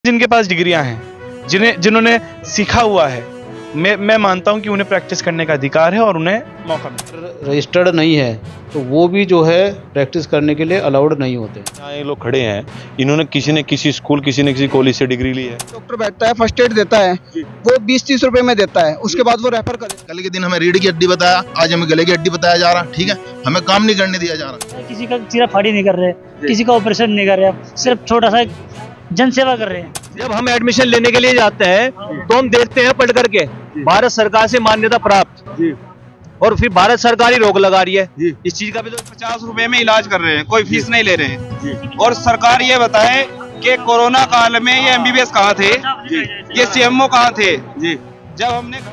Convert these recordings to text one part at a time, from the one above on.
जिनके पास डिग्रियां हैं, जिन्होंने सीखा हुआ है, मैं मानता हूं कि उन्हें प्रैक्टिस करने का अधिकार है और उन्हें मौका मिले। रजिस्टर्ड नहीं है तो वो भी जो है प्रैक्टिस करने के लिए अलाउड नहीं होते। यहाँ ये लोग खड़े हैं, इन्होंने किसी ने किसी स्कूल, किसी ने किसी कॉलेज से डिग्री ली है। डॉक्टर बैठता है, फर्स्ट एड देता है, वो 20-30 रुपए में देता है, उसके बाद वो रेफर करे। कल के दिन हमें रीढ़ की हड्डी बताया, आज हमें गले की हड्डी बताया जा रहा। ठीक है, हमें काम नहीं करने दिया जा रहा। किसी का चीरा फाड़ी नहीं कर रहे, किसी का ऑपरेशन नहीं कर रहे, सिर्फ छोटा सा जन सेवा कर रहे हैं। जब हम एडमिशन लेने के लिए जाते हैं तो हम देखते हैं पढ़ करके भारत सरकार से मान्यता प्राप्त, और फिर भारत सरकार ही रोक लगा रही है इस चीज का भी। तो 50 रुपए में इलाज कर रहे हैं, कोई फीस नहीं ले रहे हैं। और सरकार ये बताए कि कोरोना काल में ये एमबीबीएस कहाँ थे, ये सीएमओ कहाँ थे जब हमने।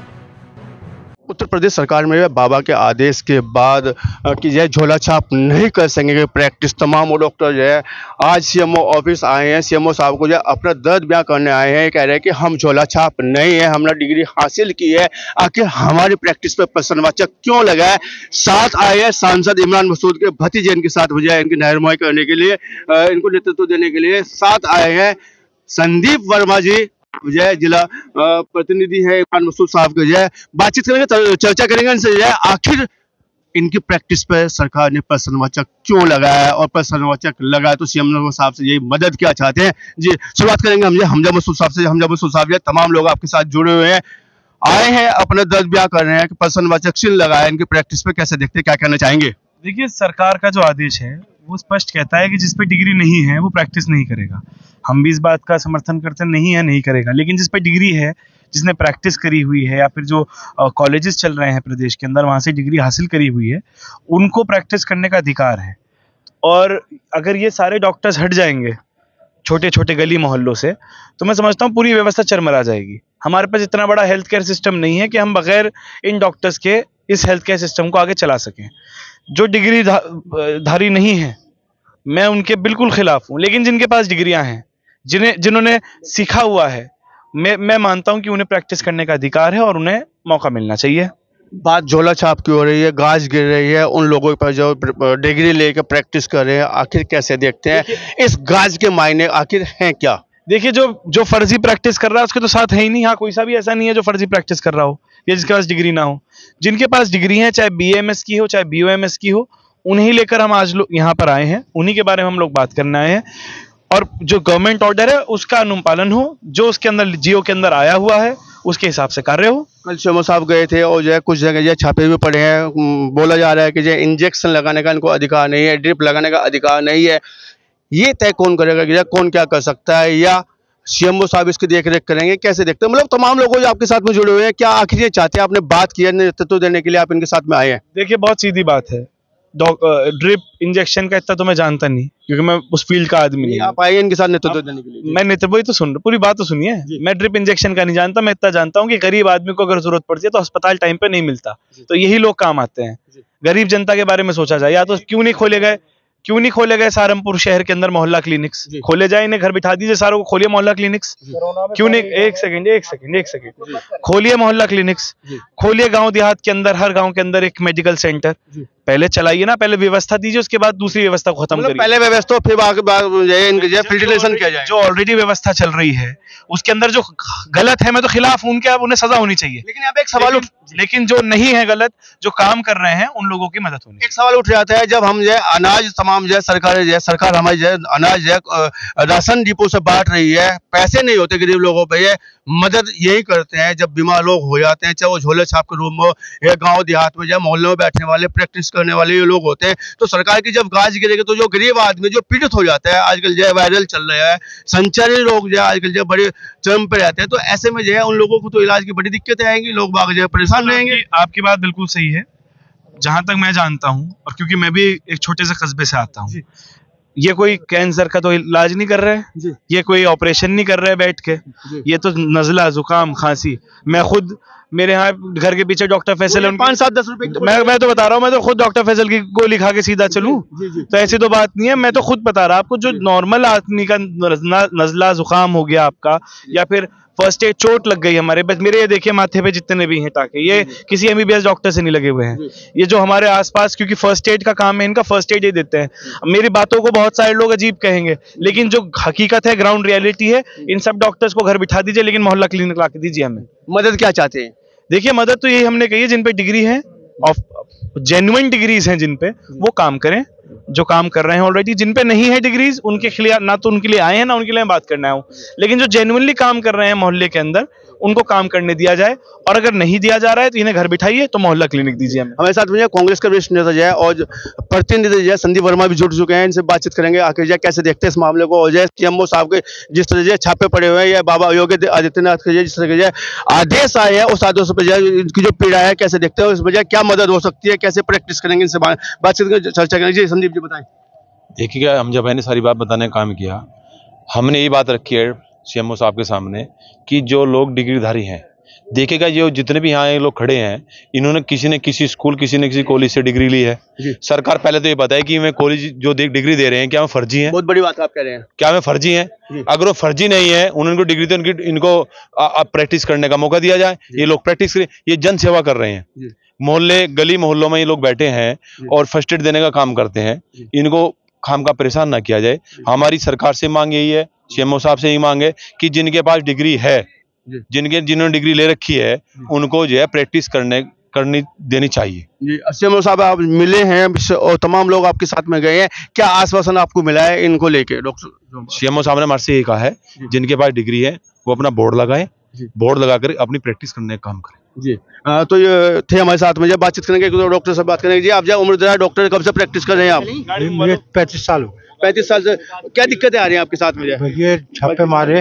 उत्तर प्रदेश सरकार में बाबा के आदेश के बाद कि यह झोला छाप नहीं कर सकेंगे प्रैक्टिस, तमाम वो डॉक्टर जो है आज सीएमओ ऑफिस आए हैं। सीएमओ साहब को जो है अपना दर्द बयां करने आए हैं, कह रहे हैं कि हम झोला छाप नहीं है, हमने डिग्री हासिल की है, आखिर हमारी प्रैक्टिस पर प्रश्नवाचक क्यों लगा है। साथ आए हैं सांसद इमरान मसूद के भतीजे, इनके साथ मुझे इनकी रहनुमाई करने के लिए, इनको नेतृत्व देने के लिए साथ आए हैं संदीप वर्मा जी, जो जिला प्रतिनिधि है इमरान मसूद साहब के, जो है बातचीत करेंगे, चर्चा करेंगे इनसे, जो है आखिर इनकी प्रैक्टिस पर सरकार ने प्रश्नवाचक क्यों लगाया, और प्रश्नवाचक लगाया तो सीएम साहब से यही मदद क्या चाहते हैं। जी शुरुआत करेंगे हम हमजा मसूद साहब से। हमजा मसूद साहब, जो तमाम लोग आपके साथ जुड़े हुए हैं, आए हैं, अपने दर्द बयां कर रहे हैं कि प्रश्नवाचक चिन्ह लगाया इनकी प्रैक्टिस पे, कैसे देखते, क्या कहना चाहेंगे। देखिए, सरकार का जो आदेश है वो स्पष्ट कहता है कि जिस पे डिग्री नहीं है वो प्रैक्टिस नहीं करेगा। हम भी इस बात का समर्थन करते नहीं है, नहीं करेगा। लेकिन जिस पे डिग्री है, जिसने प्रैक्टिस करी हुई है, या फिर जो कॉलेजेस चल रहे हैं प्रदेश के अंदर, वहाँ से डिग्री हासिल करी हुई है, उनको प्रैक्टिस करने का अधिकार है। और अगर ये सारे डॉक्टर्स हट जाएंगे छोटे छोटे गली मोहल्लों से, तो मैं समझता हूँ पूरी व्यवस्था चरमरा जाएगी। हमारे पास इतना बड़ा हेल्थ केयर सिस्टम नहीं है कि हम बगैर इन डॉक्टर्स के इस हेल्थ केयर सिस्टम को आगे चला सकें। जो डिग्री धारी नहीं है, मैं उनके बिल्कुल खिलाफ हूँ। लेकिन जिनके पास डिग्रियां हैं, जिन्होंने सीखा हुआ है, मैं मानता हूं कि उन्हें प्रैक्टिस करने का अधिकार है और उन्हें मौका मिलना चाहिए। बात झोला छाप की हो रही है, गाज गिर रही है उन लोगों पर जो डिग्री लेकर प्रैक्टिस कर रहे हैं, आखिर कैसे देखते हैं इस गाज के मायने आखिर हैं क्या। देखिए, जो फर्जी प्रैक्टिस कर रहा है उसके तो साथ है ही नहीं। हाँ, कोई सा भी ऐसा नहीं है जो फर्जी प्रैक्टिस कर रहा हो या जिसके पास डिग्री ना हो। जिनके पास डिग्री है, चाहे बीएमएस की हो चाहे बीओएमएस की हो, उन्हीं लेकर हम आज यहाँ पर आए हैं, उन्हीं के बारे में हम लोग बात करने आए हैं। और जो गवर्नमेंट ऑर्डर है उसका अनुपालन हो, जो उसके अंदर जियो के अंदर आया हुआ है उसके हिसाब से कार्य हो। कल सीएमओ साहब गए थे और जो है कुछ जगह जो छापे भी पड़े हैं, बोला जा रहा है कि जो इंजेक्शन लगाने का इनको अधिकार नहीं है, ड्रिप लगाने का अधिकार नहीं है। ये तय कौन करेगा कि कौन क्या कर सकता है, या सीएमओ साहब इसकी देखरेख करेंगे, कैसे देखते हैं। मतलब तमाम लोग जो आपके साथ में जुड़े हुए हैं, क्या आखिर ये चाहते हैं, आपने बात की है, नेतृत्व देने के लिए आप इनके साथ में आए हैं। देखिए, बहुत सीधी बात है, ड्रिप इंजेक्शन का इतना तो मैं जानता नहीं, क्योंकि मैं उस फील्ड का आदमी नहीं। आप आए इनके साथ नेतृत्व देने के लिए। मैं नेतृत्व तो सुन, पूरी बात तो सुनिए। मैं ड्रिप इंजेक्शन का नहीं जानता, मैं इतना जानता हूँ कि गरीब आदमी को अगर जरूरत पड़ती है तो अस्पताल टाइम पे नहीं मिलता, तो यही लोग काम आते हैं। गरीब जनता के बारे में सोचा जाए, या तो क्यों नहीं खोले गए सहारनपुर शहर के अंदर मोहल्ला क्लिनिक्स खोले जाए, इन्हें घर बिठा दीजिए सारों को, खोलिए मोहल्ला क्लिनिक्स। क्यों नहीं, एक सेकंड, खोलिए मोहल्ला क्लिनिक्स, खोलिए गांव देहात के अंदर, हर गांव के अंदर एक मेडिकल सेंटर पहले चलाइए ना, पहले व्यवस्था दीजिए, उसके बाद दूसरी व्यवस्था को खत्म करिए। पहले व्यवस्था, फिर फिल्ट्रेशन किया जाए। जो ऑलरेडी व्यवस्था चल रही है उसके अंदर जो गलत है, मैं तो खिलाफ हूं उनके, उन्हें सजा होनी चाहिए। लेकिन अब एक सवाल लेकिन जो नहीं है गलत, जो काम कर रहे हैं, उन लोगों की मदद होनी। एक सवाल उठ जाता है, जब हम जो अनाज तमाम जो सरकार हमारी जो अनाज राशन डिपो से बांट रही है, पैसे नहीं होते गरीब लोगों पे, ये मदद यही करते हैं जब बीमार लोग हो जाते हैं, चाहे वो झोले छाप के रूम में या गांव देहात में, या मोहल्लों में बैठने वाले प्रैक्टिस करने वाले ये लोग होते हैं। तो सरकार की जब गाज गिरेगी तो जो गरीब आदमी जो पीड़ित हो जाता है, आजकल जो वायरल चल रहा है, संचारी लोग जो आजकल जो बड़े चरम पे रहते हैं, तो ऐसे में जो है उन लोगों को तो इलाज की बड़ी दिक्कतें आएंगी, लोग बाग जो है परेशान रहेंगे। आपकी बात बिल्कुल सही है, जहां तक मैं जानता हूं, और क्योंकि मैं भी एक छोटे से कस्बे से आता हूं, ये कोई कैंसर का तो इलाज नहीं कर रहे हैं, ये कोई ऑपरेशन नहीं कर रहे हैं बैठ के, ये तो नज़ला, जुकाम, खांसी। मैं खुद मेरे यहाँ घर के पीछे डॉक्टर फैसल है, 5-7-10 रुपए मैं तो बता रहा हूँ, मैं तो खुद डॉक्टर फैसल की गोली खा के सीधा चलूं, तो ऐसी तो बात नहीं है। मैं तो खुद बता रहा आपको, जो नॉर्मल आदमी का नजला जुकाम हो गया आपका, या फिर फर्स्ट एड चोट लग गई हमारे, बस मेरे ये देखिए माथे पे जितने भी हैं टाके, ये किसी एमबीबीएस डॉक्टर से नहीं लगे हुए हैं। ये जो हमारे आसपास, क्योंकि फर्स्ट एड का काम है इनका, फर्स्ट एड ये देते हैं। मेरी बातों को बहुत सारे लोग अजीब कहेंगे, लेकिन जो हकीकत है, ग्राउंड रियलिटी है, इन सब डॉक्टर्स को घर बिठा दीजिए, लेकिन मोहल्ला क्लिनिक ला के दीजिए हमें। मदद क्या चाहते हैं? देखिए मदद तो यही हमने कही है, जिन पे डिग्री है, जेन्युइन डिग्रीज हैं जिन पे, वो काम करें, जो काम कर रहे हैं ऑलरेडी। जिन पे नहीं है डिग्रीज, उनके खिलाफ ना तो उनके लिए आए हैं, ना उनके लिए बात करना है, लेकिन जो जेन्युइनली काम कर रहे हैं मोहल्ले के अंदर, उनको काम करने दिया जाए। और अगर नहीं दिया जा रहा है तो इन्हें घर बिठाइए, तो मोहल्ला क्लिनिक दीजिए हमें। हमारे साथ में कांग्रेस का वरिष्ठ नेता जो है और प्रतिनिधि जो है संदीप वर्मा भी जुड़ चुके हैं, इनसे बातचीत करेंगे आखिर जो कैसे देखते हैं इस मामले को। और जो सीएमओ साहब के जिस तरह से छापे पड़े हुए हैं, या बाबा योगी आदित्यनाथ के जिस तरह के आदेश आए हैं, उस आदेशों पर इनकी जो पीड़ा है कैसे देखते हैं, उस वजह क्या मदद हो सकती है, कैसे प्रैक्टिस करेंगे, इनसे बातचीत करेंगे, चर्चा करेंगे। जी संदीप जी बताएं। देखिएगा, हम जब मैंने सारी बात बताने का काम किया, हमने ये बात रखी है सीएमओ साहब के सामने कि जो लोग डिग्रीधारी हैं, देखिएगा जो जितने भी यहाँ लोग खड़े हैं, इन्होंने किसी ने किसी स्कूल, किसी ने किसी कॉलेज से डिग्री ली है। सरकार पहले तो ये बताए कि मैं कॉलेज जो डिग्री दे रहे हैं, क्या वो फर्जी है? बहुत बड़ी बात आप कह रहे हैं। क्या मैं फर्जी है? अगर वो फर्जी नहीं है, उनको डिग्री तो इनको प्रैक्टिस करने का मौका दिया जाए, ये लोग प्रैक्टिस करें। ये जन सेवा कर रहे हैं, मोहल्ले गली मोहल्लों में ये लोग बैठे हैं और फर्स्ट एड देने का काम करते हैं। इनको काम का परेशान ना किया जाए। हमारी सरकार से मांग यही है, सीएमओ साहब से ही मांग है कि जिनके पास डिग्री है, जिन्होंने डिग्री ले रखी है, उनको जो है प्रैक्टिस करनी देनी चाहिए। जी सीएमओ साहब आप मिले हैं और तमाम लोग आपके साथ में गए हैं, क्या आश्वासन आपको मिला है इनको लेके? डॉक्टर सीएमओ साहब ने हमारे से यही कहा है, जिनके पास डिग्री है वो अपना बोर्ड लगाए, बोर्ड लगाकर अपनी प्रैक्टिस करने का काम करें। जी तो ये थे हमारे साथ में, जब बातचीत करेंगे डॉक्टर से बात करेंगे। जी आप जो उम्र डॉक्टर कब से प्रैक्टिस कर रहे हैं आप? मुझे 35 साल हो। 35 साल से क्या दिक्कतें आ रही हैं आपके साथ में? ये छापे मारे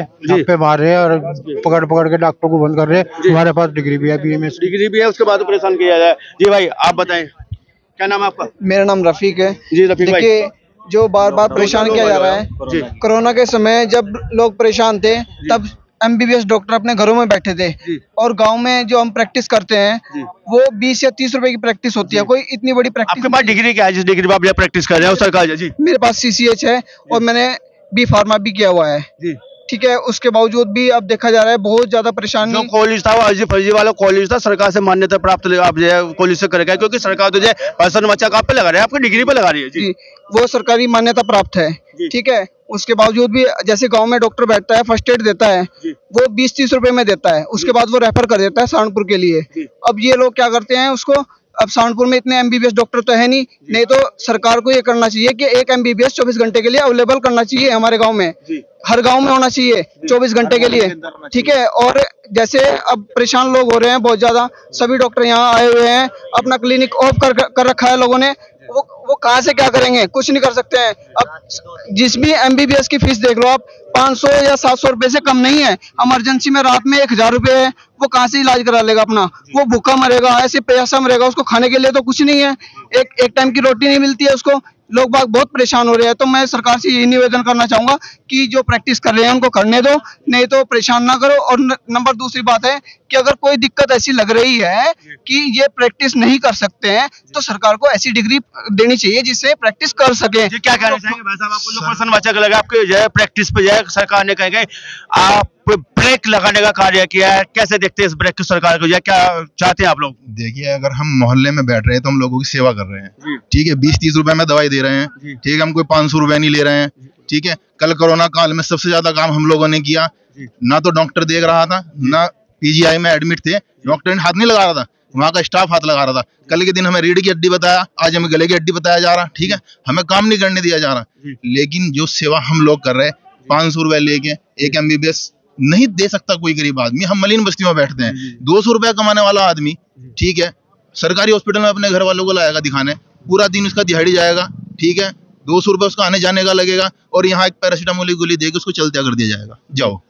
और पकड़ के डॉक्टर को बंद कर रहे हैं। हमारे पास डिग्री भी है, बीएमएस डिग्री भी है, उसके बाद परेशान किया जाए। जी भाई आप बताएं, क्या नाम है आपका? मेरा नाम रफीक है। जी रफीक भाई, देखिए जो बार बार परेशान किया जा रहा है, कोरोना के समय जब लोग परेशान थे, तब एमबीबीएस डॉक्टर अपने घरों में बैठे थे, और गांव में जो हम प्रैक्टिस करते हैं वो 20 या 30 रुपए की प्रैक्टिस होती है। कोई इतनी बड़ी प्रैक्टिस। आपके पास डिग्री क्या है जिस डिग्री पर आप प्रैक्टिस कर रहे हैं? सरकार जी मेरे पास CCH है और मैंने बी फार्मा भी किया हुआ है। ठीक है, उसके बावजूद भी अब देखा जा रहा है बहुत ज्यादा परेशानी। जो कॉलेज था वो फर्जी वाला कॉलेज था, सरकार से मान्यता प्राप्त आप जो है कॉलेज से करेगा, क्योंकि सरकार तो जो है पर्सन बच्चा आप पे लगा रही है, आपकी डिग्री पे लगा रही है। जी वो सरकारी मान्यता प्राप्त है। ठीक है, उसके बावजूद भी जैसे गांव में डॉक्टर बैठता है, फर्स्ट एड देता है, वो 20-30 रुपए में देता है, उसके बाद वो रेफर कर देता है सहारनपुर के लिए। अब ये लोग क्या करते हैं उसको, अब सहारनपुर में इतने एमबीबीएस डॉक्टर तो है नहीं तो सरकार को ये करना चाहिए कि एक एमबीबीएस 24 घंटे के लिए अवेलेबल करना चाहिए हमारे गांव में, हर गांव में होना चाहिए 24 घंटे के लिए। ठीक है, और जैसे अब परेशान लोग हो रहे हैं बहुत ज्यादा, सभी डॉक्टर यहाँ आए हुए हैं, अपना क्लिनिक ऑफ कर रखा है लोगों ने, वो कहाँ से क्या करेंगे, कुछ नहीं कर सकते हैं। अब जिस भी एमबीबीएस की फीस देख लो आप, 500 या 700 रुपए से कम नहीं है। इमरजेंसी में रात में 1000 रुपए है, वो कहाँ से इलाज करा लेगा अपना? वो भूखा मरेगा, ऐसे प्यासा मरेगा, उसको खाने के लिए तो कुछ नहीं है, एक टाइम की रोटी नहीं मिलती है उसको। लोग बाग बहुत परेशान हो रहे हैं। तो मैं सरकार से यही निवेदन करना चाहूंगा कि जो प्रैक्टिस कर रहे हैं उनको करने दो, नहीं तो परेशान ना करो। और नंबर दूसरी बात है कि अगर कोई दिक्कत ऐसी लग रही है कि ये प्रैक्टिस नहीं कर सकते हैं, तो सरकार को ऐसी डिग्री देनी चाहिए जिससे प्रैक्टिस कर सके। क्या कहना चाहेंगे भाई साहब? आपको जो पर्सन बच्चा लगा आपके जो है प्रैक्टिस पे जो है सरकार ने कहेंगे आप ब्रेक लगाने का कार्य किया है, कैसे देखते हैं इस ब्रेक को सरकार को, या क्या चाहते हैं आप लोग? देखिए, अगर हम मोहल्ले में बैठ रहे हैं तो हम लोगों की सेवा कर रहे हैं। ठीक है, 20-30 रुपए में दवाई दे रहे हैं। ठीक है, हम कोई 500 रुपए नहीं ले रहे हैं। ठीक है, कल कोरोना काल में सबसे ज्यादा काम हम लोगों ने किया, ना तो डॉक्टर देख रहा था, ना PGI में एडमिट थे, डॉक्टर ने हाथ नहीं लगा रहा था, वहाँ का स्टाफ हाथ लगा रहा था। कल के दिन हमें रीढ़ की हड्डी बताया, आज हमें गले की हड्डी बताया जा रहा। ठीक है, हमें काम नहीं करने दिया जा रहा। लेकिन जो सेवा हम लोग कर रहे हैं, 500 रुपए लेके एक MBBS नहीं दे सकता कोई गरीब आदमी। हम मलिन बस्ती में बैठते हैं, 200 रुपया कमाने वाला आदमी, ठीक है, सरकारी हॉस्पिटल में अपने घर वालों को लाएगा दिखाने, पूरा दिन उसका दिहाड़ी जाएगा। ठीक है, 200 रुपये उसका आने जाने का लगेगा, और यहाँ एक पैरासीटामोल की गोली देकर उसको चलते कर दिया जाएगा, जाओ।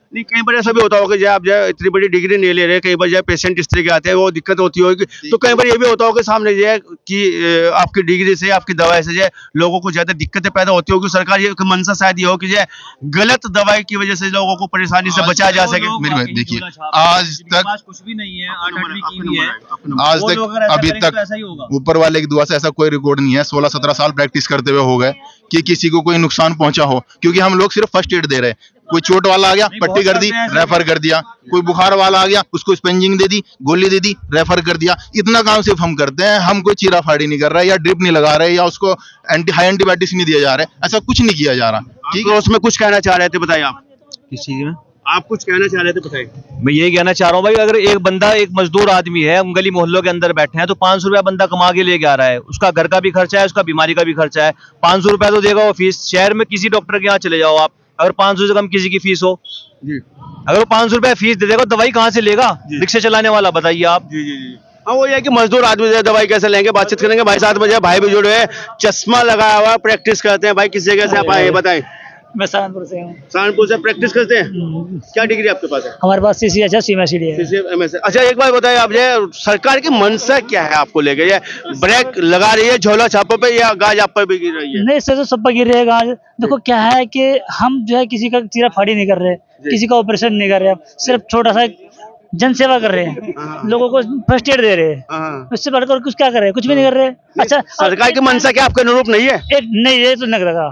नहीं, कई बार ऐसा भी होता होगा कि आप जो है इतनी बड़ी डिग्री नहीं ले रहे, कई बार जो है पेशेंट इस तरह के आते हैं, वो दिक्कत होती होगी, तो कई बार ये भी होता होगा सामने जो है कि आपकी डिग्री से, आपकी दवाई से जो है लोगों को ज्यादा दिक्कतें पैदा होती होगी। सरकार ये मंशा शायद ये हो कि जो है गलत दवाई की वजह से लोगों को परेशानी से बचाया जा सके। मेरी बात देखिए, आज तक कुछ भी नहीं है, 8वीं की भी है, आज तक अभी तक ऊपर वाले की दुआ से ऐसा कोई रिकॉर्ड नहीं है 16-17 साल प्रैक्टिस करते हुए हो गए कि किसी को कोई नुकसान पहुंचा हो, क्योंकि हम लोग सिर्फ फर्स्ट एड दे रहे हैं। कोई चोट वाला आ गया, पट्टी कर दी, रेफर कर दिया, कोई बुखार वाला आ गया, उसको स्पेंजिंग दे दी, गोली दे दी, रेफर कर दिया, इतना काम सिर्फ हम करते हैं। हम कोई चीरा फाड़ी नहीं कर रहे, या ड्रिप नहीं लगा रहे, या उसको हाई एंटीबायोटिक्स नहीं दिया जा रहा है, ऐसा कुछ नहीं किया जा रहा। ठीक है, उसमें कुछ कहना चाह रहे थे, बताइए आप किस चीज में आप कुछ कहना चाह रहे थे, बताइए। मैं यही कहना चाह रहा हूँ भाई, अगर एक बंदा, एक मजदूर आदमी है, हम गली मोहल्लों के अंदर बैठे हैं, तो 500 रुपया बंदा कमा के लेके आ रहा है, उसका घर का भी खर्चा है, उसका बीमारी का भी खर्चा है, 500 रुपया तो देगा वो फीस। शहर में किसी डॉक्टर के यहाँ चले जाओ आप, अगर 500 से कम किसी की फीस हो जी, अगर वो 500 रुपया फीस दे देगा, दवाई कहाँ से लेगा रिक्शा चलाने वाला, बताइए आप। जी जी जी, हाँ, वो ये है कि मजदूर आदमी जो दवाई कैसे लेंगे, बातचीत करेंगे। भाई साथ में भाई भी जुड़े हैं, चश्मा लगाया हुआ, प्रैक्टिस करते हैं। भाई किस जगह से आप आए, बताएं। मैं सहारनपुर से हूँ। सहारनपुर से प्रैक्टिस करते हैं, क्या डिग्री आपके पास है? हमारे पास CCHS CMSD है। अच्छा, एक बात बताइए, आप जो सरकार की मंशा क्या है आपको लेके, ये ब्रेक लगा रही है झोला छापों पे, या गाज आप पर भी गिर रही है? नहीं सर, तो सब पर गिर रही है गाज। देखो क्या है कि हम जो है किसी का चीरा फाड़ी नहीं कर रहे, किसी का ऑपरेशन नहीं कर रहे, सिर्फ छोटा सा जन सेवा कर रहे हैं, लोगों को फर्स्ट एड दे रहे हैं, उससे बढ़कर कुछ क्या कर रहे हैं, कुछ भी नहीं कर रहे। अच्छा, सरकार की मंशा क्या आपके अनुरूप नहीं है? नहीं, ये तो नहीं लगा,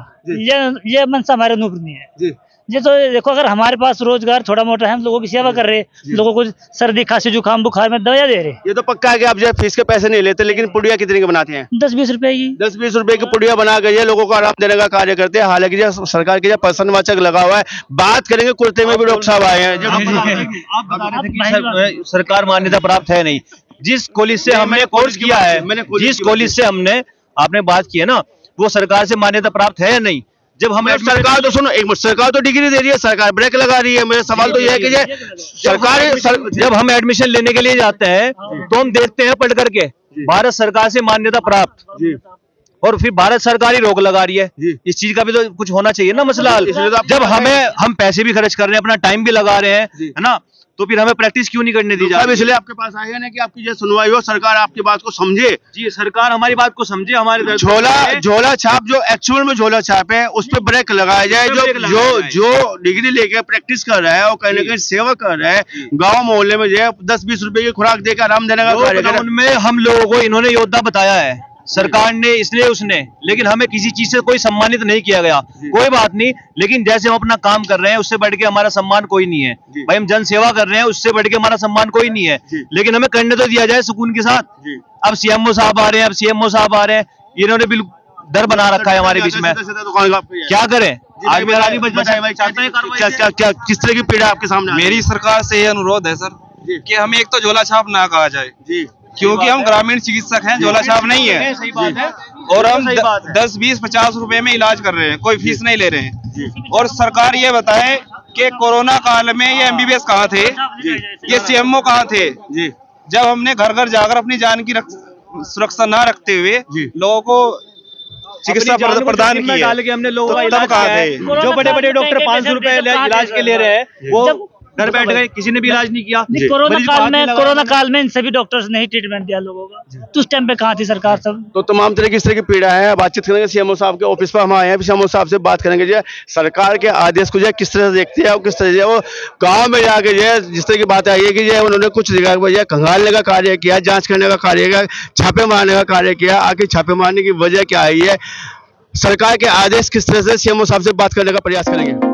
ये मंशा हमारे अनुरूप नहीं है। ये तो देखो, अगर हमारे पास रोजगार थोड़ा मोटा है, हम लोगों की सेवा कर रहे हैं, लोगों को सर्दी खांसी जुकाम बुखार में दवाइयाँ दे रहे हैं। ये तो पक्का है कि आप जो फीस के पैसे नहीं लेते, लेकिन पुड़िया कितने की बनाते हैं? 10-20 रुपए की। 10-20 रुपए की पुड़िया बना कर लोगों को आराम देने का कार्य करते हैं। हालांकि जो सरकार की जो प्रसन्नवाचक लगा हुआ है, बात करेंगे कुर्ते में भी लोग सब आए हैं। आप बता रहे थे कि सरकार मान्यता प्राप्त है नहीं। जिस कॉलेज से हमने कोर्स किया है, जिस कॉलेज से हमने आपने बात की है ना, वो सरकार से मान्यता प्राप्त है या नहीं? जब हमें सरकार तो सुनो, एक सरकार तो डिग्री दे रही है, सरकार ब्रेक लगा रही है। मेरा सवाल तो यह है कि सरकार, जब हम एडमिशन लेने के लिए जाते हैं तो हम देखते हैं पढ़ करके भारत सरकार से मान्यता प्राप्त, और फिर भारत सरकार ही रोक लगा रही है। इस चीज का भी तो कुछ होना चाहिए ना मसला। जब हम पैसे भी खर्च कर रहे हैं, अपना टाइम भी लगा रहे हैं, है ना, तो फिर हमें प्रैक्टिस क्यों नहीं करने दी जाती? इसलिए आपके पास आए हैं ना कि आपकी जो सुनवाई हो, सरकार आपकी बात को समझे। जी, सरकार हमारी बात को समझे, हमारे झोला छाप जो एक्चुअल में झोला छाप है, उस पर ब्रेक लगाया जाए। जो डिग्री लेके प्रैक्टिस कर रहा है और कहीं ना कहीं सेवा कर रहा है, गाँव मोहल्ले में जो है 10-20 रुपए की खुराक देकर आराम देने का कार्य, उनमें हम लोगों को इन्होंने योद्धा बताया है, सरकार ने, इसलिए उसने, लेकिन हमें किसी चीज से कोई सम्मानित नहीं किया गया। कोई बात नहीं, लेकिन जैसे हम अपना काम कर रहे हैं, उससे बढ़ के हमारा सम्मान कोई नहीं है। भाई हम जन सेवा कर रहे हैं, उससे बढ़ के हमारा सम्मान कोई नहीं है, लेकिन हमें करने तो दिया जाए सुकून के साथ। अब CMO साहब आ रहे हैं, अब CMO साहब आ रहे हैं, इन्होंने बिल्कुल डर बना रखा है हमारे बीच में। क्या करें? आज मेरा क्या किस तरह की पीड़ा आपके सामने? मेरी सरकार से ये अनुरोध है सर कि हमें एक तो झोला छाप ना कहा जाए, क्योंकि हम ग्रामीण चिकित्सक हैं, झोला छाप नहीं है। सही बात है। और हम 10, 20, 50 रुपए में इलाज कर रहे हैं, कोई फीस नहीं ले रहे हैं। और सरकार ये बताए कि कोरोना काल में ये MBBS कहाँ थे, ये CMO कहाँ थे, जब हमने घर घर जाकर अपनी जान की सुरक्षा ना रखते हुए लोगों को चिकित्सा प्रदान की डाल के हमने लोगों का इलाज किया है। जो बड़े बड़े डॉक्टर 500 रुपए इलाज के ले रहे हैं, वो घर बैठ गए, किसी ने भी इलाज नहीं किया। कोरोना काल में इन सभी डॉक्टर्स ने ही ट्रीटमेंट दिया लोगों का, तो उस टाइम पे कहाँ थी सरकार सब? तो तमाम तरह की इस तरह की पीड़ा है। बातचीत करेंगे CMO साहब के ऑफिस पर हम आए हैं, CMO साहब से बात करेंगे जो सरकार के आदेश को जो किस तरह से देखते हैं और किस तरह से वो गाँव में जाके जो जिस तरह की बात आई है कि जो उन्होंने कुछ जगह खंगालने का कार्य किया, जाँच करने का कार्य किया, छापे मारने का कार्य किया। आखिर छापे मारने की वजह क्या आई है, सरकार के आदेश किस तरह से CMO साहब से बात करने का प्रयास करेंगे।